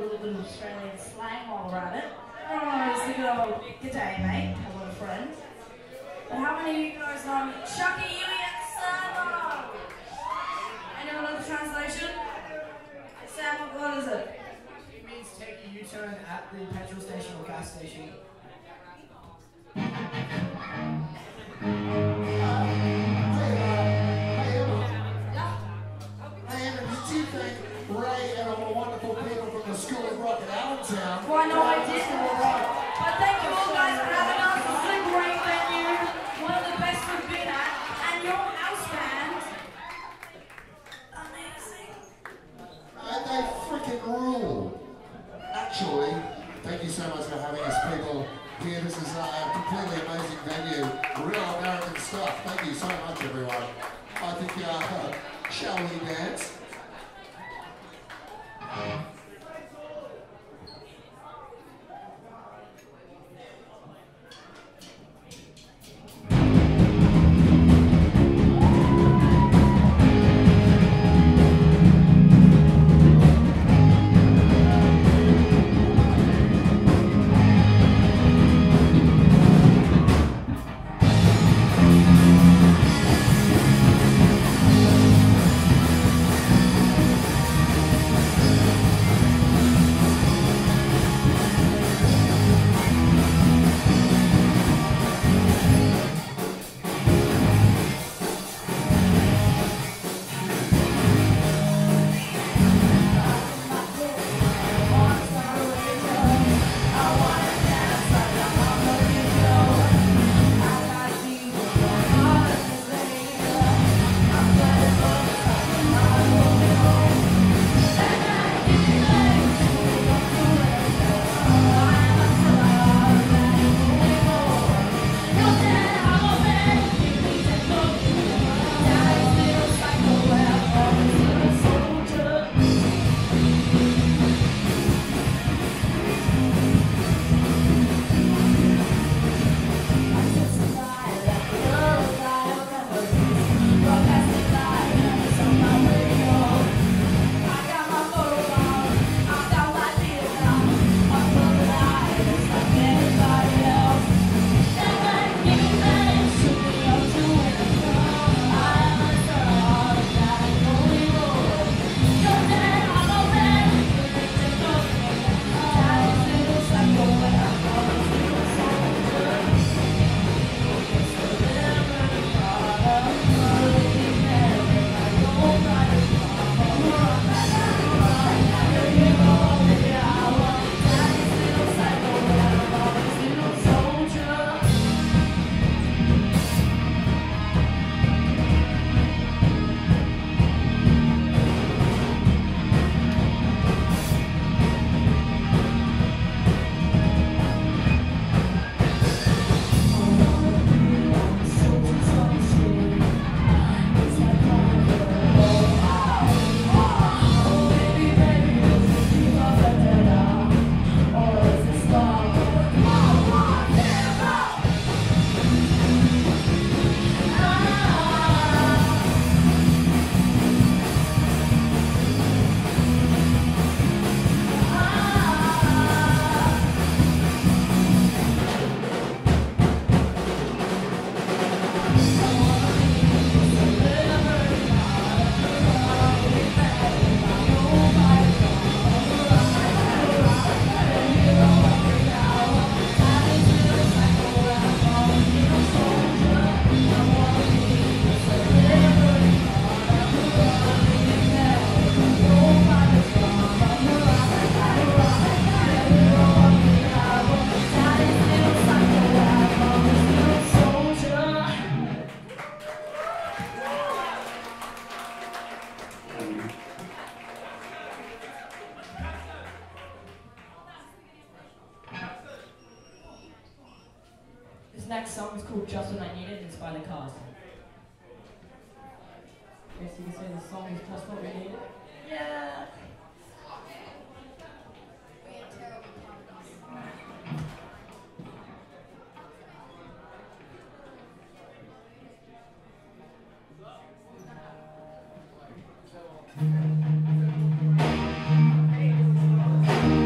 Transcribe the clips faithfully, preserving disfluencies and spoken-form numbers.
little bit of Australian slang while we're at it. Oh, just a good old g'day, mate. Hello, friend. But how many of you guys know Chucky, Yui, and Sam? Anyone know the translation? Sam, what is it? It means take a U-turn at the petrol station or gas station. Ray and all the wonderful people from the School of Rock in Allentown. Why no, I did. But thank you all guys for having us. This is a great venue, one of the best we've been at, and your house band, amazing. And they freaking rule. Actually, thank you so much for having us, people here. This is a completely amazing venue, real American stuff. Thank you so much, everyone. I think, uh, shall we dance? This next song is called Just When I Need It, and it's by the Cars. Guess you can say the song is Just When We Need It? Yeah! Hey.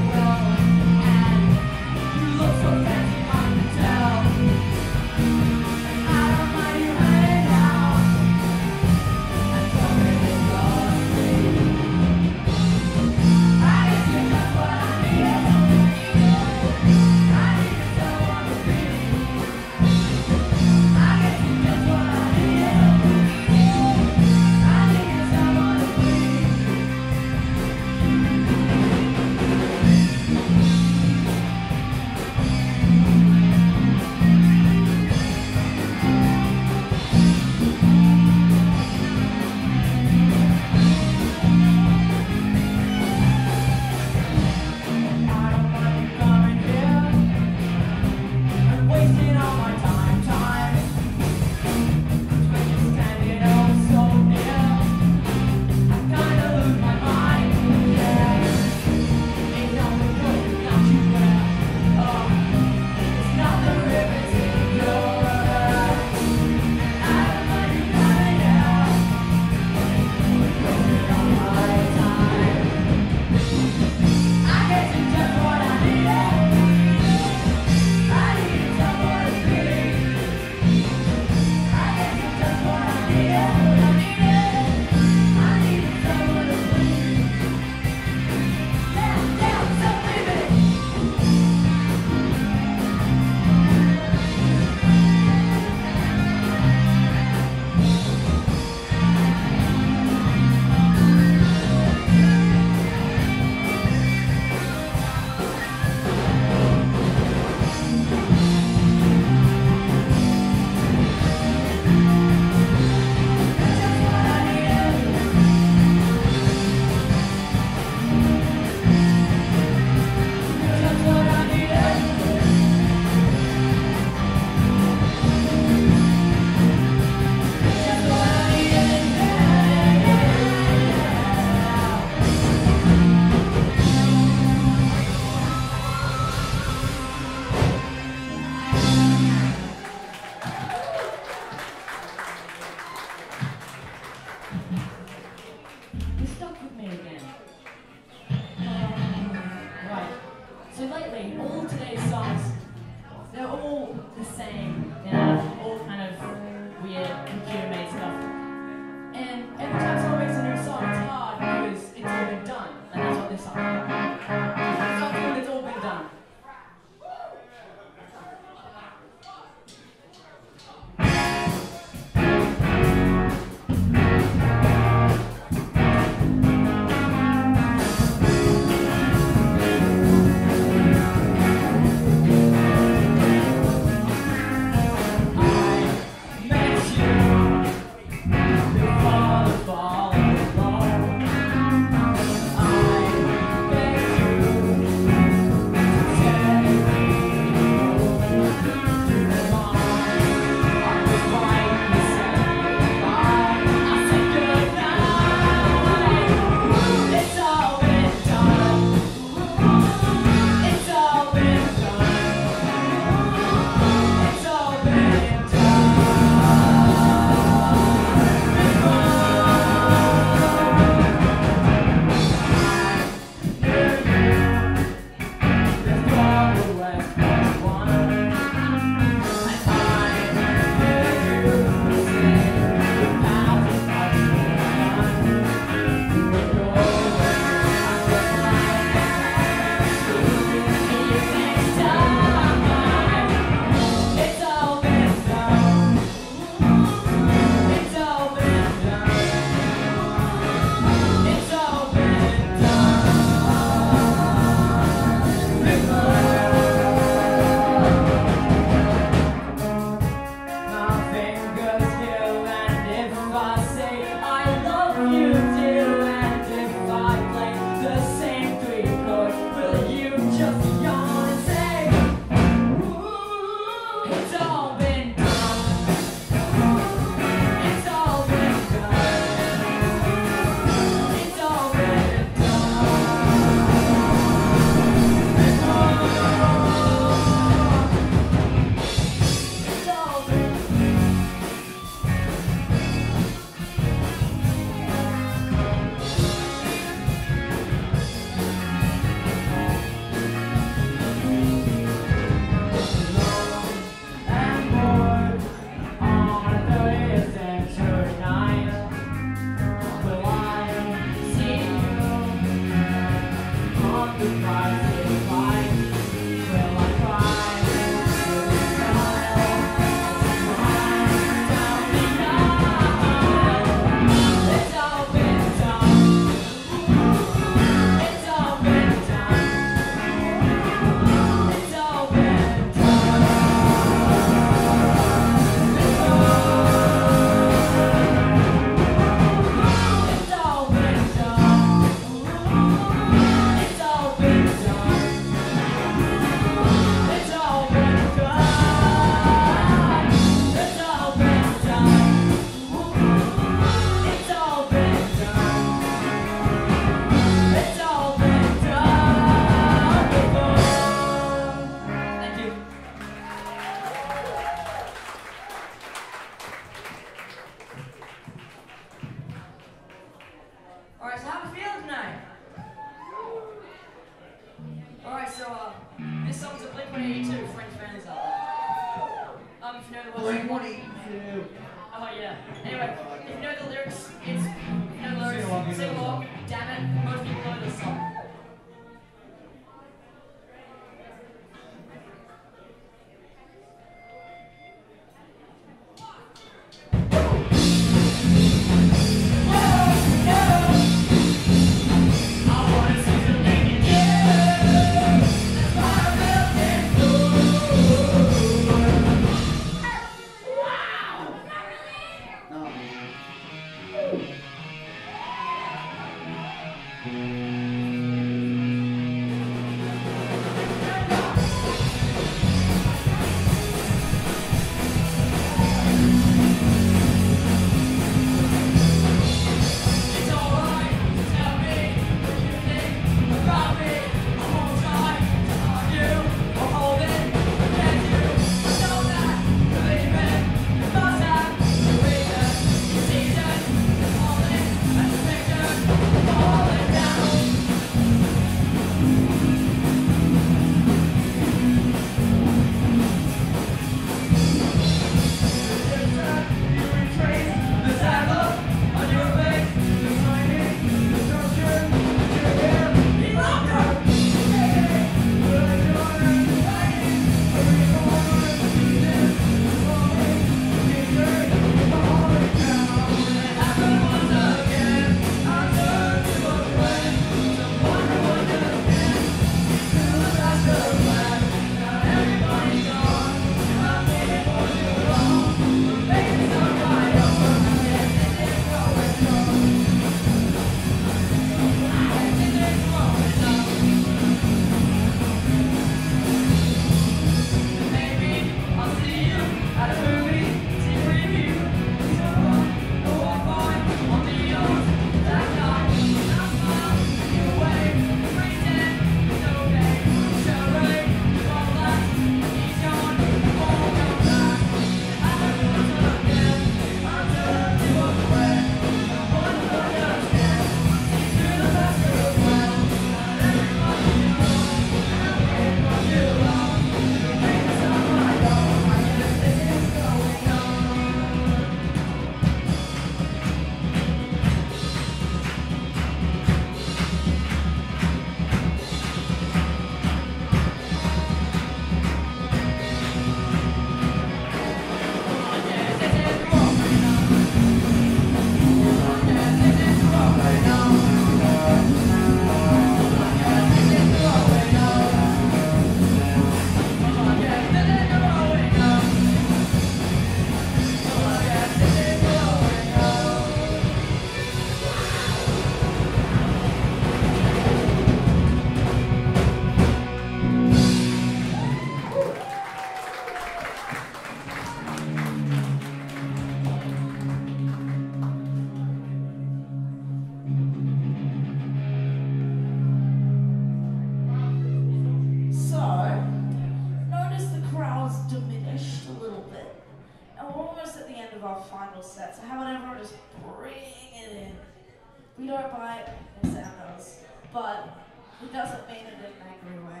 final set. So how about everyone just bring it in? We don't bite, no sound knows, but it doesn't mean it in an angry way.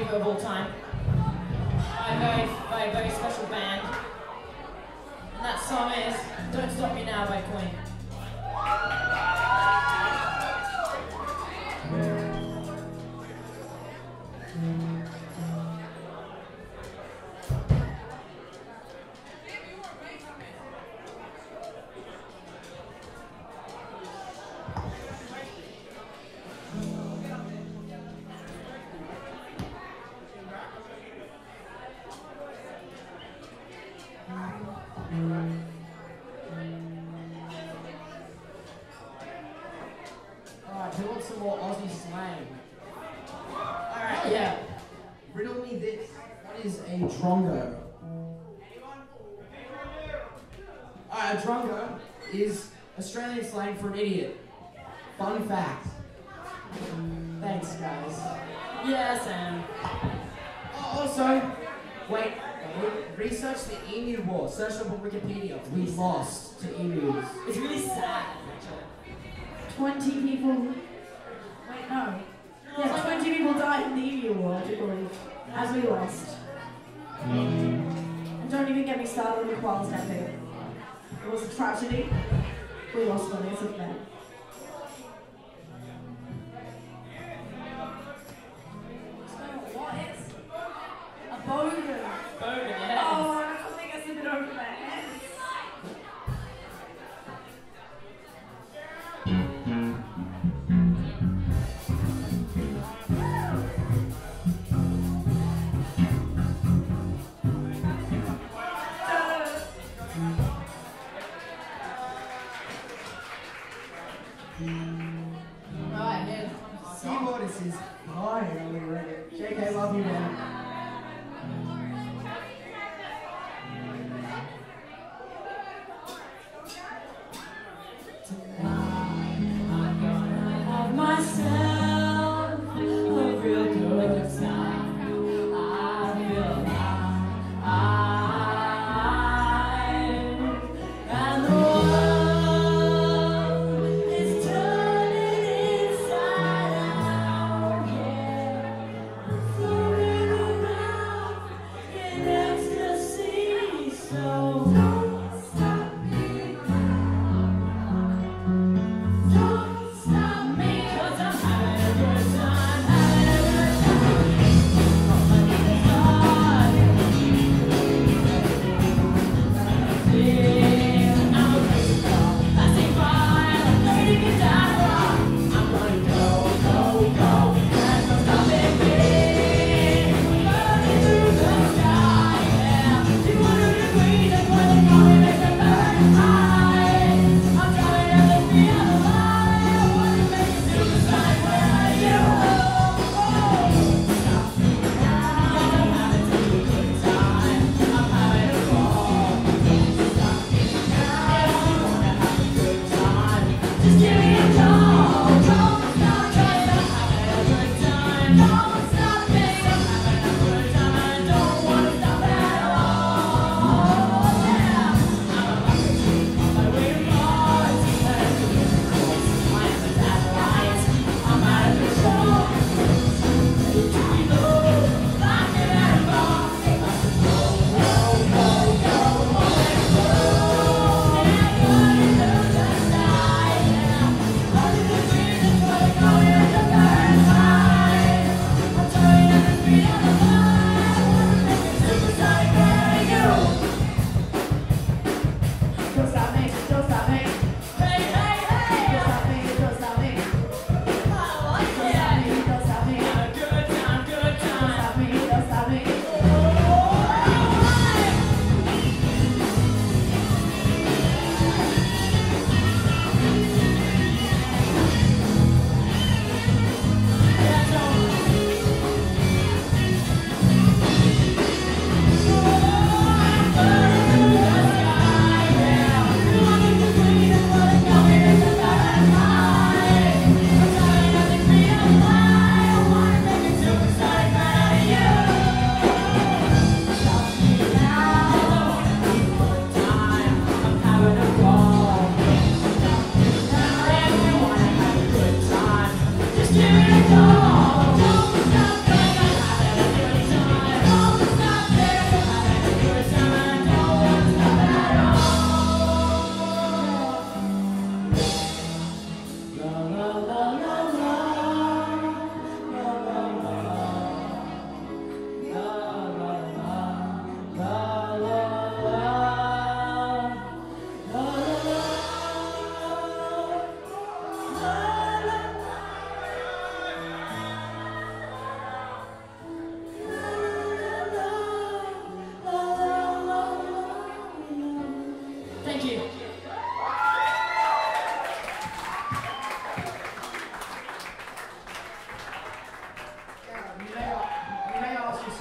favourite of all time. My very, my very special band. And that song is Don't Stop Me Now by Queen. Alright, who wants some more Aussie slang? Alright, yeah. Riddle me this. What is a drongo? Alright, a drongo is Australian slang for an idiot. Fun fact. Thanks, guys. Yeah, Sam. Oh, also, wait, research the Emu War. Search up on Wikipedia. We lost to emus. It's really sad, actually. twenty people. Wait, no. Yeah, twenty people died in the Emu War, I do believe, as we lost. And don't even get me started on the koala stampede. It was a tragedy. We lost one, it's a bad. What is a bogan? Bogan, yeah. Oh, I don't think I said it over my head. Right, man. Seawater is fine. J K, love you, man. Have myself a real good time. I feel alive, and the world is turning inside out. Yeah, so really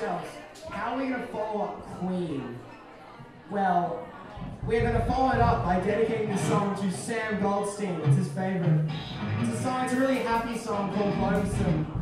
yourselves, how are we going to follow up Queen? Well, we're going to follow it up by dedicating this song to Sam Goldstein. It's his favorite. It's a song, it's a really happy song called Lonesome.